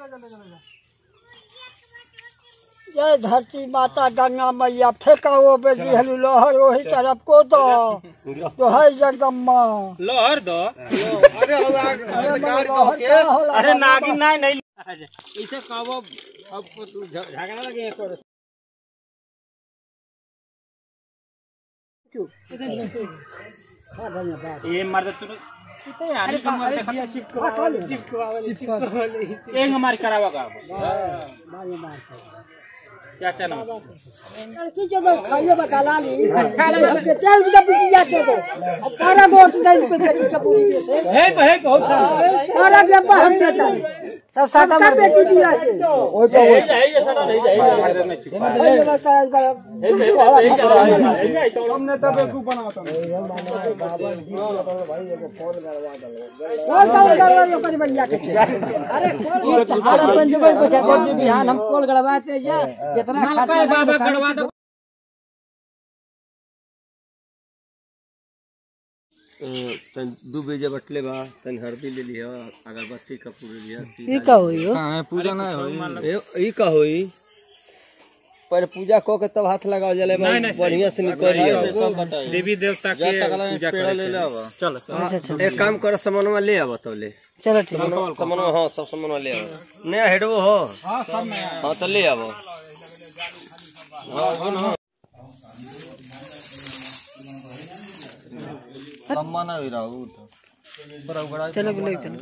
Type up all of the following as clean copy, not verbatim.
जय धरती माता गंगा मैया फेंका वो बेजी हलू लोहर वही तरफ को तो है जगदम्मा लोहर दो। अरे नागिन नहीं इसे कहो अब तू झगड़ा लगे ये मर्द तू एक हमारी करावा क्या चलो लड़की जो खाइए बकाला ली अच्छा नहीं हमके चल जब बिजी जाते थे अब पारा गोट साइड पे बेटी का पूरी पे से है को पारा के हम से सब सादा में बेटी दिया से ओ तो है ये सादा नहीं जाए हमने तब बेवकूफ बनाता बाबा भाई एगो फोन करवा दो कर भैया के अरे कॉल पंजबई पे बिहान हम कॉल करवाते या बाबा करवा दो। दू बीजे बटले बा तन हरदी ले लिया अगरबत्ती कपूर ले लिया ई का होई हो हां पूजा ना होई ई का होई पर पूजा को के तब हाथ लगाओ जले बढ़िया से निकल देवी देवता के पूजा कर ले ले चलो एक काम कर सामानवा ले आव तो ले चलो ठीक है सामानवा हां सब सामानवा ले आव नया हेडवो हो हां सब नया हां तो ले आव सम्मान भी रहू बड़ा बड़ा चलो ले चलो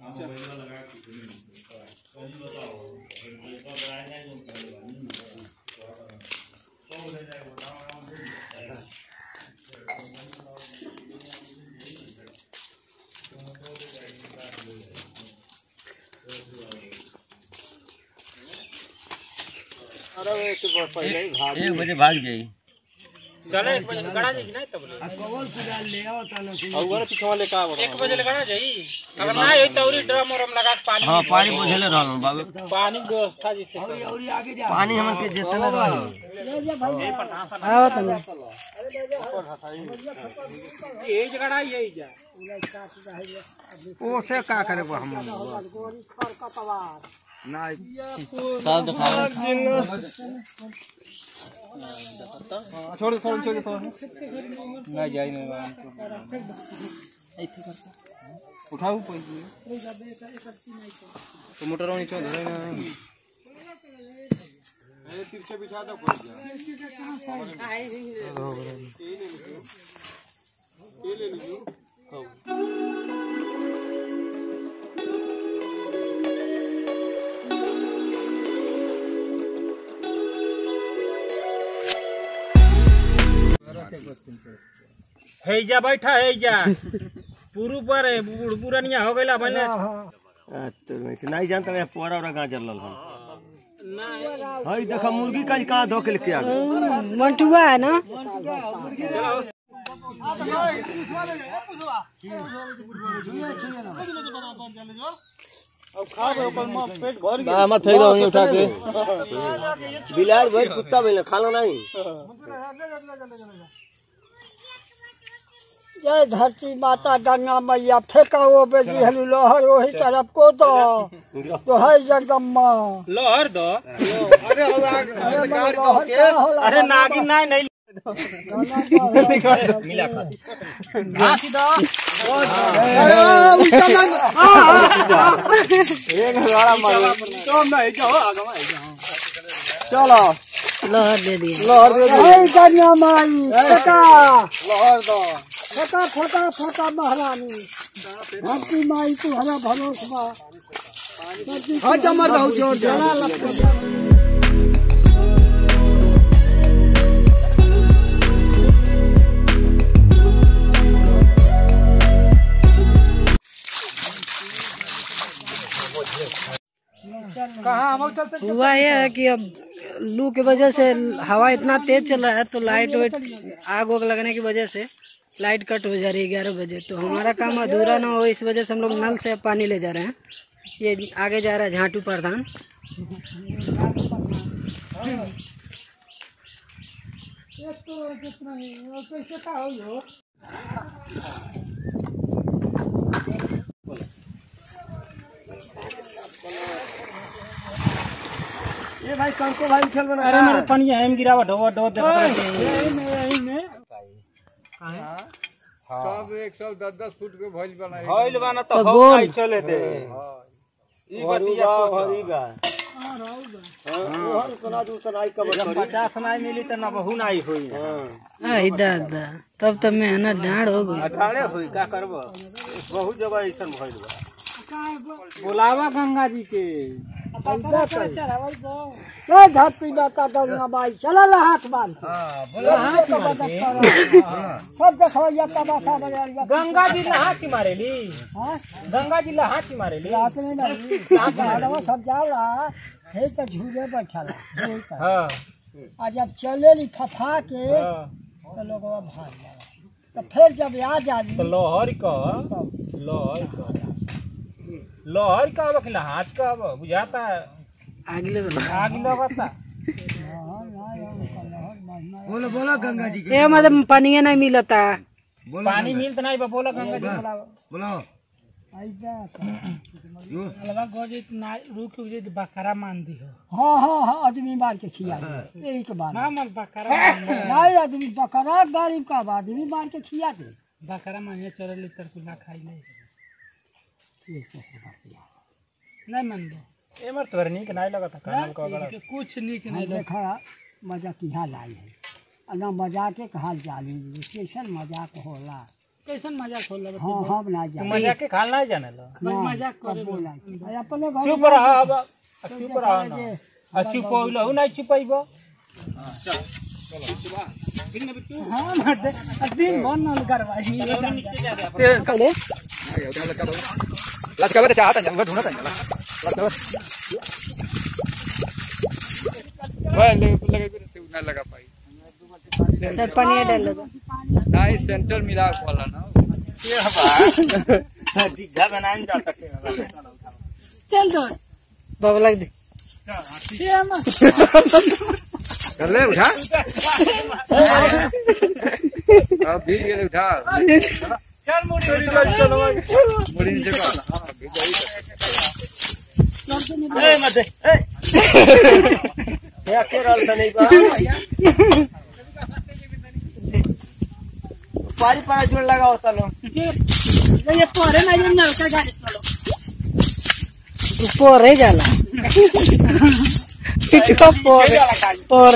अरे तो पहले ही भाग 1 बजे भाग जाई चले 1 बजे गड़ा जाई नहीं तब कवर पूजा ले आओ तालो और पिछवा ले का 1 बजे ले गड़ा जाई अगर ना होई तौरी ड्रम और लगा के पानी हां पानी बुझले रहल बाबू पानी व्यवस्था जिससे और आगे जा पानी हमन के जितना रह आओ तने ये जगड़ा यही जा ओ से का करे हम ना साल दिखाओ छोड़ ना जाई नहीं ऐसे करता उठाओ पैसे तो मोटर वाली चल रहा है ना ए तिरछे बिछा दो कोई जा ये ले लीजिए है जा बैठा है जा पुरु पर पुरानिया हो गइला मैंने तो नहीं जानता मैं पोरा और गाजर लल ना भाई देखा मुर्गी का कहां धो के लेके आ गए मंटुआ है ना चलो अब खा गए पर पेट भर गया मत फेंक दो उठा के बिलाल भाई कुत्ता बन खाना नहीं जय धरती माता गंगा मैया फेंका वो बेजी हलू लोहर वही तरफ को तो है जगदम्मा लोहर दो। अरे नागिन नहीं मिला घास दो चलो लहर दे दिए गंगा माई लहर दो फटा महारानी धरती माई तू हरा भरोसा हां जमर रहू जोर हुआ यह है कि अब लू की वजह से हवा इतना तेज चल रहा है तो लाइट आग वाग लगने की वजह से लाइट कट हो जा रही है 11 बजे। तो हमारा काम अधूरा ना हो इस वजह से हम लोग नल से पानी ले जा रहे हैं। ये आगे जा रहा है झाटू प्रधान। अरे भाई कंको भाई चल बना अरे मेरे पानी है हम गिरावा ढो ढो दे सब 110 फुट के भइल बनाई होइल बना तो तो हो बोल। आई चले दे ई बतिया हरीगा हां कोना दूर तना आई कब 50 नाई मिली त ना बहु नाई होई आई दादा तब तो मेहनत डाढ़ हो गई। अठाड़े होई का करबो बहुत जगह ऐसन भइल बा बुलावा गंगा जी के धरती बता दौड़ना बाई चला हाथ बांध सब देखो ये तमाशा बजा गंगा जी लहाची मारेली गंगा जी लहाची मारेली सब जा रहा है तो झूले बैठा हां आ जब चले ली फफा के तो लोग भाग जा तो फिर जब आ जाली तो लोहर का लोहर का बखला हाथ का बुझाता अगले आग लगता बोलो बोलो गंगा जी ए मतलब पानी नहीं मिलता। पानी मिलत नहीं बा बोला गंगा जी बोलो अलवा गोजी ना रुक जे बकरा मान दी हो हां आदमी मार के खिया यही के बात हां मन बकरा नहीं आदमी बकरा गरीब का आदमी मार के खिया दे बकरा माने चरल तर कुला खाई नहीं ये कैसे बात नहीं मन दो एमर तोर नीक नहीं लगता कानल को अगला कुछ नीक नहीं देखा मजा किहा लाई है ना मजाक के कहल जाली कैसन मजाक होला कैसन मजाक होला हां हम ना तू जाने मजाक के खाल नहीं जाने लो भाई मजाक करे बोला अपने घर चुप रहा अब चुप रहा ना आ चुप होइलो नहीं चुपैबो चल हां मत दिन बन न करवाई नीचे जा दे पहले लचकावे चाहता जंगल ढूंढता ना लगा पाई पानी डाल दो नहीं सेंटर मिला वाला ना दिखा बनाने जाता चल दो बाबा लग दे कर ले उठा अब भीग गए उठा चल मुड़ी चलो मुड़ी नीचे का ए मत दे ए क्या के रहल नहीं बा पारी पारा जोड़ लगा होता लो ये पोरे ना ये नलका गाड़ी चलो ऊपर है जाला पिछका पर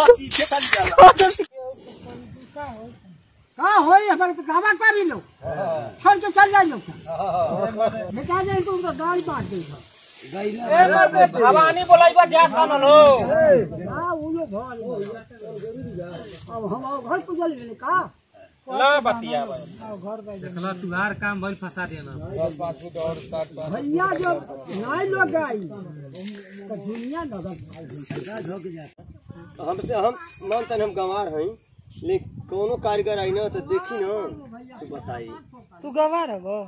हां होई हमारे तो गावा पारी लो छोड़ के चल जाइयो बेटा जाए तो गाड़ी मार दे भवानी बोलाइबा जा कान लो हां वो लो घर अब हम घर पूजल ले का ला बतिया भाई घर पे देखला तुहार काम भइल फंसा देना भैया जो नहीं लोग आई तो दुनिया नगर हमसे हम मानते हम गंवार हैं लेकिन कोनो कारीगर आई ना तो देखी ना तो बताई तू गवार हो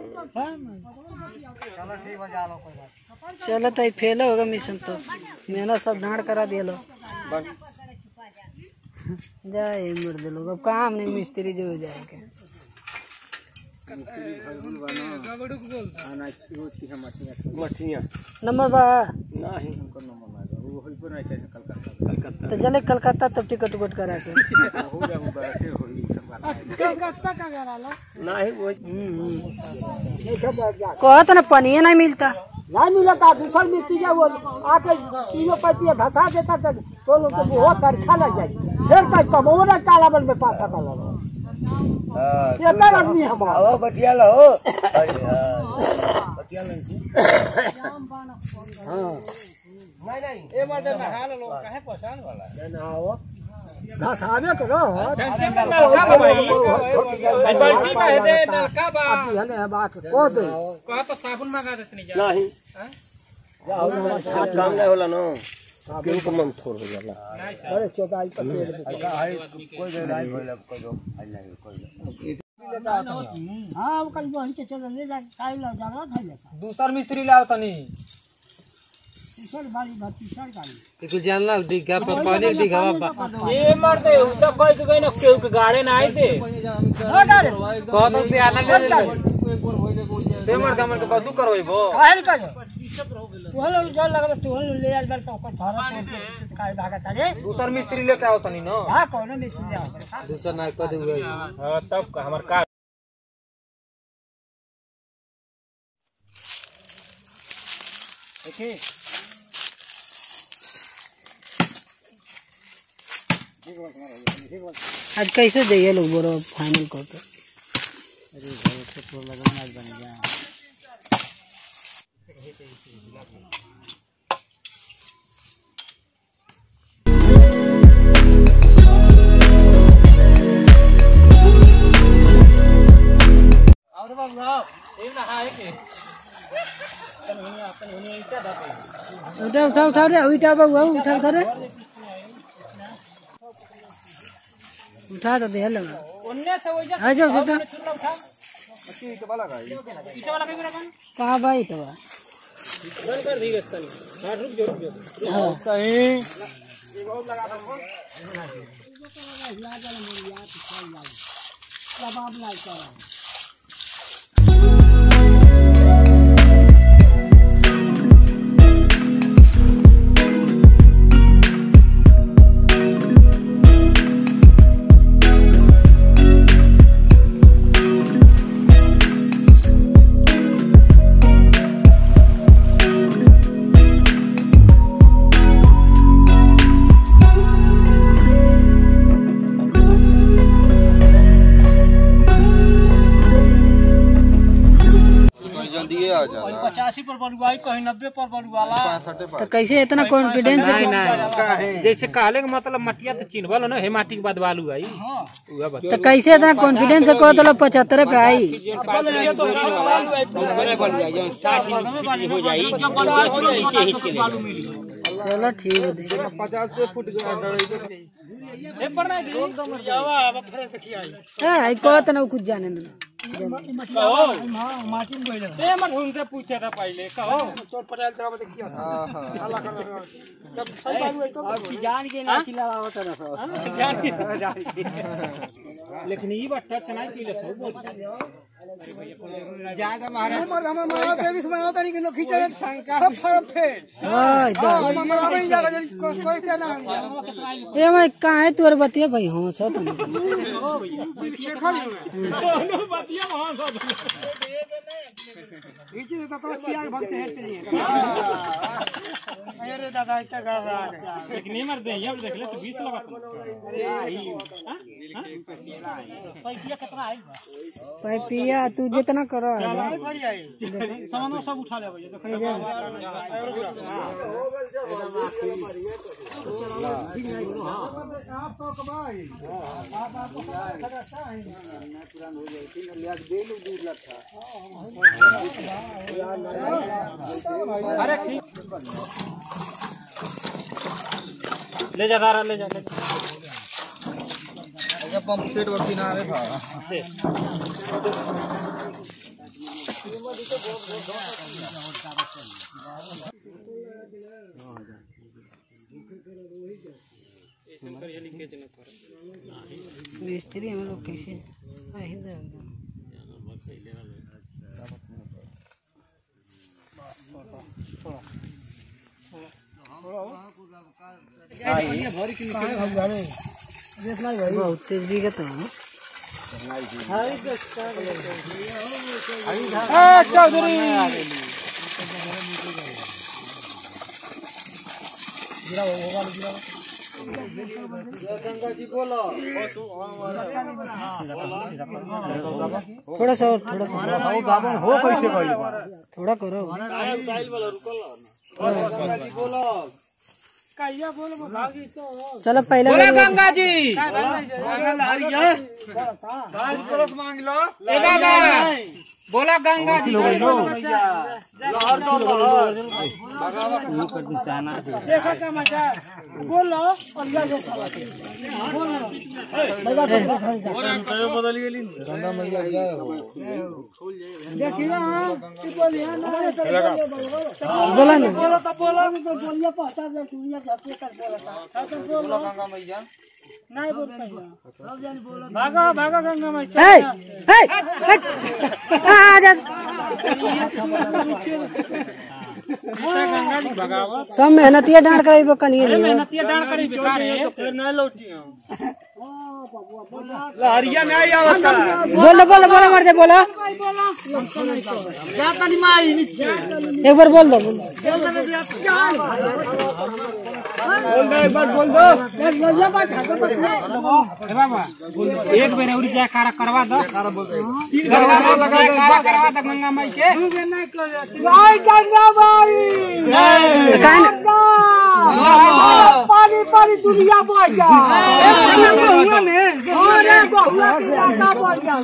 चलो तो फेल होगा मिशन तो मेहनत सब ढांड करा दिया लो जाए मर दे लोग अब काम नहीं मिस्त्री जो हो जाएगा मछलियाँ नंबर बा नहीं तो चले कलकत्ता तब टिकट उकट करा के कलकत्ता का गराला नहीं वो कहत ना पानी नहीं मिलता नहीं मिला था दूसर मिट्टी जा वो आके तीनों पैपिया धसा देता था तो लोग को बहुत खर्चा लग जाए फिर तक कमोना चालावल में पासा का लगा ये तर आदमी हमारा ओ बतिया लो बतिया नहीं हां नहीं ए मर्द नहा लो काहे पहचान वाला ना हो धसावे करो नलका बा भाई ए बाल्टी में दे नलका बा अभी हने बात को दे कहा तो साबुन मंगा देतनी जा नहीं काम नहीं होला ना केहू को मन थोड़ हो जाला अरे चौदाई पर कोई नहीं होला कोई हां वो कल बहन के चल ले जा काई ला जाना था जैसा दूसर मिस्त्री लाओ तनी तीसर बारी तीसर गाड़ी तू जानला दिखा पर पानी दिखावा ए मर्द उ सब कह के न केहू के गाड़े ना आई दे कह तो दे आना ले ले ते मर्द हमन के बदू करबो काहे कर तुहल जल लगा तुहल ले आज बार सब धारा तोड़ के काहे भागा सारे दूसर मिस्त्री लेके आओ तनी न हां कौन मिस्त्री ले आओ दूसर ना कर देबे हां तब हमर का देखिए आज कैसे दिए लोग बोरो फाइनल करके अरे भाई से तो लगाना आज बन गया और बाबू आओ एक ना हाय के उठा रे उठा बाबू उठा रे उठा तो दे लगा ओन्ने से वही आ जाओ बेटा उठा ईटा वाला कहीं कहां भाई तो बंद कर दी गस्ता नहीं हां रुक जाओ हां सही कबाब लाई करा जल्दी आ जा 85 पर बलुआई कहीं 90 पर बलुआला तो कैसे इतना कॉन्फिडेंस नहीं नहीं जैसे कहले के मतलब मटिया तो चिन्हबल ना हे माटी के बाद बालू आई उहा बात तो कैसे इतना कॉन्फिडेंस से कहत लो 75 पे आई हो जाई चलो ठीक है दे 50 फुट ए पर नहीं एकदम जावा अब फ्रेश देखिए आई ए कहत ना कुछ जाने ना कहो माटी में गइल ए मत उनसे पूछे था पहले कहो तोर पटेल तरह देखियो हां काला कलर तब सही बात हुई तो जान के ना खिलावत ना जान के लेकिन ई बात टच नहीं की ले सब बोल जागा महाराज हमर मारा देवी से बनाता नहीं कि खींचे शंका फरम फेल हां हमर मारा नहीं जागा कोई क्या ना ए मैं काहे तोर बतिया भाई हां सब ओ भैया पीछे खड़ी दोनों बतिया वहां सब पीछे से तो चियार भरते हेरते नहीं अरे दादा इतना कर रहा है एक नहीं मर दे ये देख ले तो 20 लगा अरे पैसा कितना है पैपिया तू जितना करो बढ़िया है सामान सब उठा ले भैया आप तो कमाई अरे ले जा दारा ले जा पंप सेट वो किनारे था मिस्त्री हम लोग कैसे आही दे बहुत तेज भी कहता हूँ गंगा जी बोलो थोड़ा सा और थोड़ा सा हो कैसे भाई थोड़ा करो चलो पहले बोला गंगा जी मांग लो बोला गंगा जी देखो क्या मजा बोलो और जा बदल गेली गंगा मैया जाए देखिए हां बोलिए ना बोला ना बोलो तो बोलिए पहुंचा दे दुनिया जाते कर बोलो गंगा मैया नहीं बोल पाइए सब जान बोलो भागो भागो गंगा माई हे हे आ जा गंगा जी भगावत सब मेहनतिया डांड कराई कनिए नहीं मेहनतिया डांड करी बेकार है फिर नहीं लौटी हम लहरिया नहीं आवता बोलो बोलो बोलो मर दे बोलो एक बार बोल दो बोल दो एक बार बोल दो बाबा एक बेर और जा कारा करवा दो कारा करवा दो गंगा माई के जय गंगा माई पानी पानी दुनिया बढ़ जा अरे बहुआ की रास्ता बढ़ जा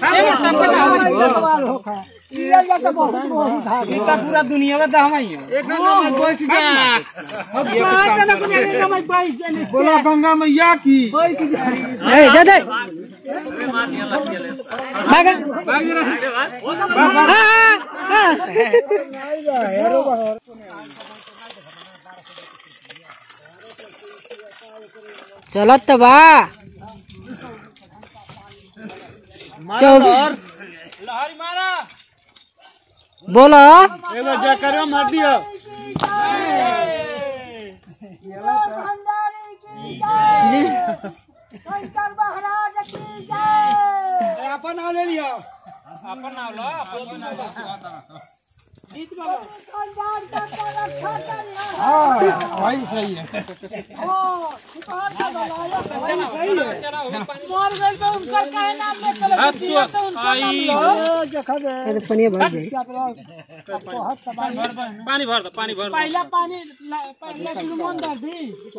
ये जगह बहुत पूरा दुनिया में दहमाई है एक बोला गंगा मैया की दे दे चलत बा 24 लहरी मारा बोलो एक बार जा करो मार दियो शंकर महाराज की जय अपन नाम ले लिया अपन नाम लो अपन नाम जीत बाबा खंडार का रक्षा करिए भाई सही है शिकार का बनाया सही है मर गए तो उनका काहे नाम ले चले तो उनका नाम लो देखा दे अरे पनिया भर दे पानी भर दो पहला पानी पहला चुनमन दे दी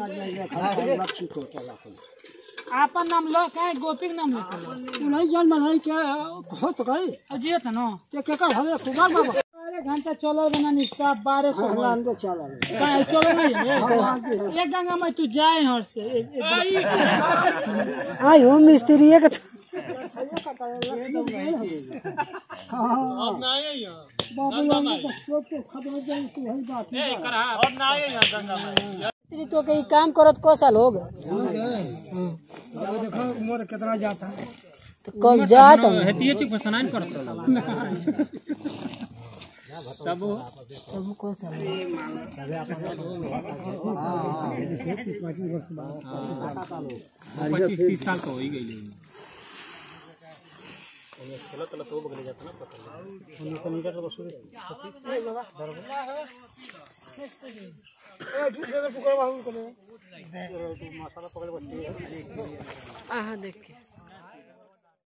आपन नाम लो काहे गोपी नाम ले नहीं जान बनाई के हो तो गई अजिए त न ते के कर हवे कुमार बाबा 12 घंटा चलो बना निस्ता 1200 अंदर चलो काहे चलो नहीं एक गंगा में तू जाए हर से आई हो मिस्त्री है अब नहीं है यहां बाबू सोच के खबर जाए तू वही बात ए करा अब ना आए यहां गंगा में तो कहीं काम करत को साल हो गए देखो उम्र कितना जाता है तो कब जात हम हेतिए चुप स्नान करत तब को साल 25-30 साल तो हो ही गई आहा देख के